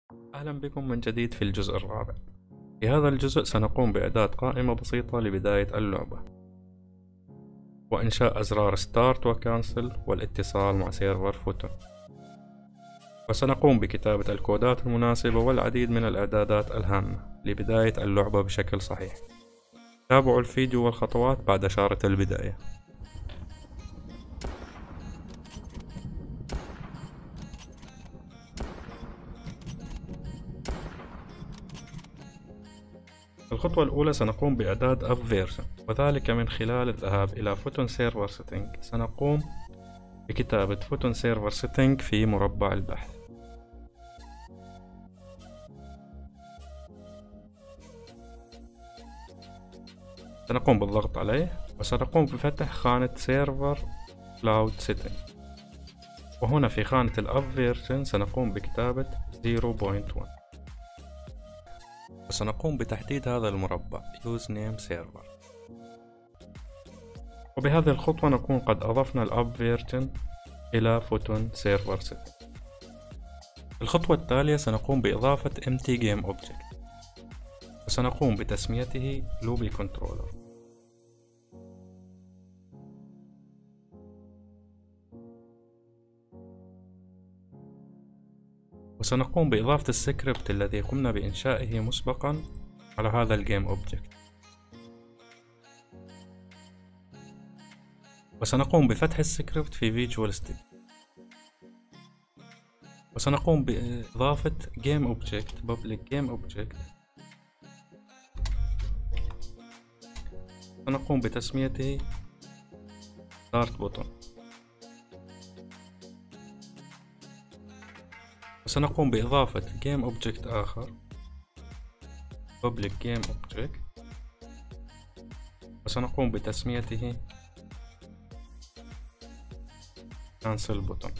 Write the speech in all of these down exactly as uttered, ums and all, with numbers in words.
أهلا بكم من جديد في الجزء الرابع. في هذا الجزء سنقوم بإعداد قائمة بسيطة لبداية اللعبة وإنشاء أزرار ستارت وكانسل والاتصال مع سيرفر فوتون، وسنقوم بكتابة الكودات المناسبة والعديد من الإعدادات الهامة لبداية اللعبة بشكل صحيح. تابعوا الفيديو والخطوات بعد إشارة البداية. الخطوة الأولى سنقوم بإعداد أب فيرجن، وذلك من خلال الذهاب إلى فوتون سيرفر سيتنج. سنقوم بكتابة فوتون سيرفر سيتنج في مربع البحث. سنقوم بالضغط عليه وسنقوم بفتح خانة سيرفر كلاود سيتنج، وهنا في خانة الأب فيرجن سنقوم بكتابة صفر نقطة واحد، وسنقوم بتحديد هذا المربع Use Name Server. وبهذه الخطوة نكون قد أضفنا الأب فيرجن إلى فوتون سيرفر سيتنج. الخطوة التالية سنقوم بإضافة Empty Game Object، وسنقوم بتسميته Lobby Controller. وسنقوم بإضافة السكريبت الذي قمنا بإنشائه مسبقا على هذا الجيم أوبجكت، وسنقوم بفتح السكريبت في فيجوال ستوديو، وسنقوم بإضافة جيم أوبجكت Public Game Object، سنقوم بتسميته Start Button، وسنقوم بإضافة Game Object آخر Public Game Object، وسنقوم بتسميته Cancel Button.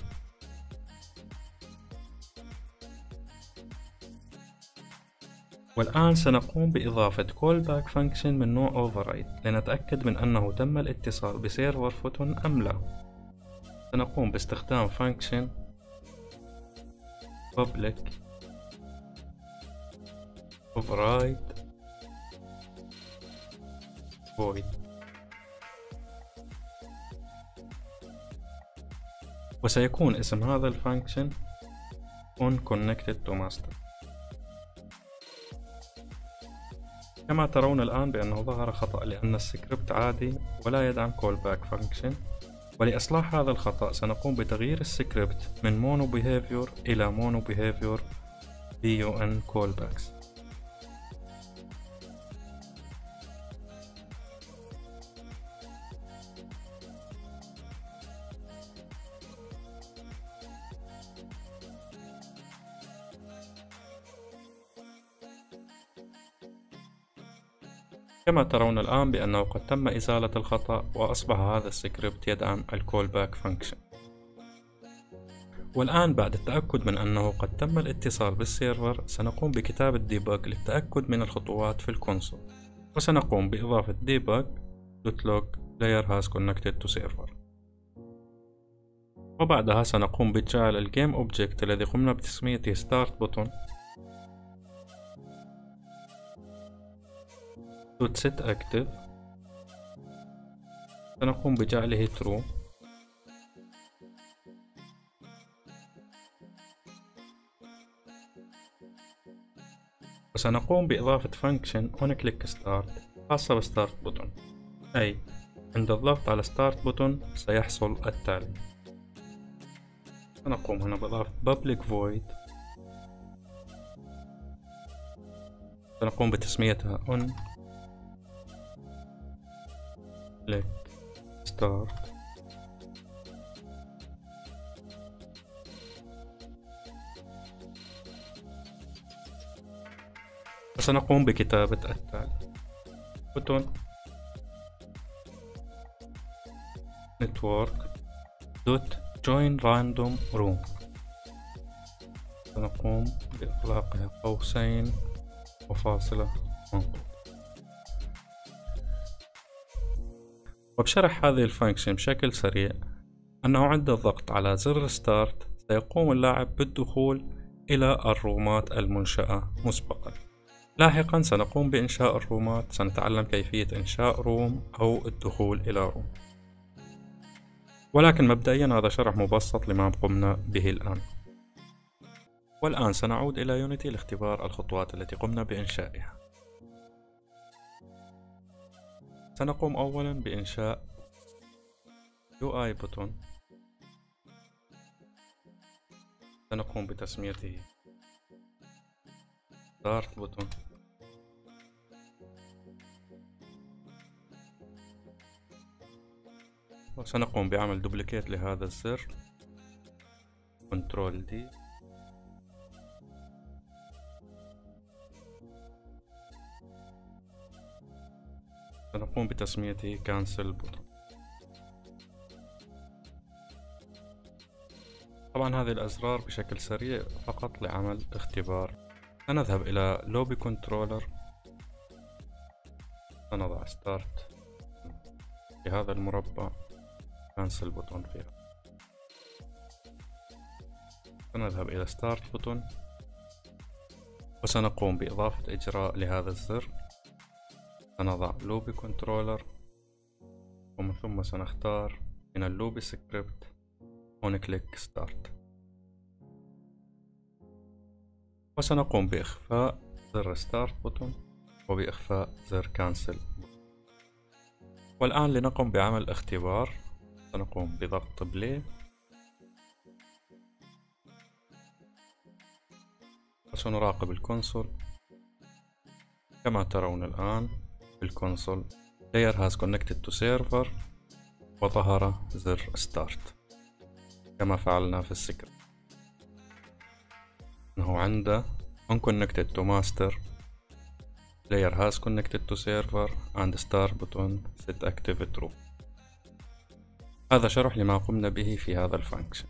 والآن سنقوم بإضافة Callback Function من نوع Override لنتأكد من أنه تم الاتصال بسيرفر فوتون أم لا. سنقوم باستخدام Function Public Override Void، وسيكون اسم هذا الفانكشن onConnected to master. كما ترون الآن بأنه ظهر خطأ لأن السكريبت عادي ولا يدعم callback function، ولإصلاح هذا الخطأ سنقوم بتغيير السكريبت من mono behavior إلى mono behavior bun callbacks. كما ترون الآن بأنه قد تم إزالة الخطأ وأصبح هذا السكريبت يدعم الكولباك فانكشن. والآن بعد التأكد من أنه قد تم الاتصال بالسيرفر سنقوم بكتابة ديباج للتأكد من الخطوات في الكونسول، وسنقوم بإضافة debug.log player has connected to server. وبعدها سنقوم بجعل الجيم أوبجكت الذي قمنا بتسميته start button set active، سنقوم بجعله true، وسنقوم بإضافة function onClickStart خاصة بستارت بوتون، أي عند الضغط على ستارت بوتون سيحصل التالي. سنقوم هنا بإضافة public void، سنقوم بتسميتها on click start، وسنقوم بكتابة التالي بوتون network dot join random room، سنقوم بإطلاقها قوسين وفاصلة منقوط. وبشرح هذه الفانكشن بشكل سريع أنه عند الضغط على زر ستارت سيقوم اللاعب بالدخول إلى الرومات المنشأة مسبقا. لاحقا سنقوم بإنشاء الرومات، سنتعلم كيفية إنشاء روم أو الدخول إلى روم، ولكن مبدئيا هذا شرح مبسط لما قمنا به الآن. والآن سنعود إلى يونيتي لاختبار الخطوات التي قمنا بإنشائها. سنقوم أولا بإنشاء يو آي button، سنقوم بتسميته Start button، وسنقوم بعمل دوبليكيت لهذا الزر، كنترول دي، سنقوم بتسميته Cancel button. طبعا هذه الأزرار بشكل سريع فقط لعمل اختبار. سنذهب إلى لوبي كنترولر، سنضع ستارت في هذا المربع، كانسل بوتون فيها، سنذهب إلى ستارت بوتون وسنقوم بإضافة إجراء لهذا الزر. سنضع لوبي كنترولر ومن ثم سنختار من اللوبي سكريبت ونكليك ستارت، وسنقوم بإخفاء زر ستارت بوتون وبإخفاء زر كانسل. والآن لنقوم بعمل اختبار، سنقوم بضغط بلاي وسنراقب الكونسول. كما ترون الآن في الكونسول player has connected to server وظهر زر ستارت كما فعلنا في السكريبت، أنه عنده unconnected to master player has connected to server and start button set active true. هذا شرح لما قمنا به في هذا الفانكشن.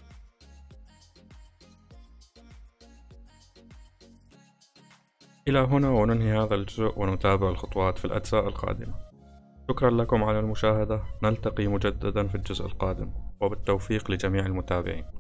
إلى هنا وننهي هذا الجزء ونتابع الخطوات في الأجزاء القادمة. شكرا لكم على المشاهدة، نلتقي مجددا في الجزء القادم، وبالتوفيق لجميع المتابعين.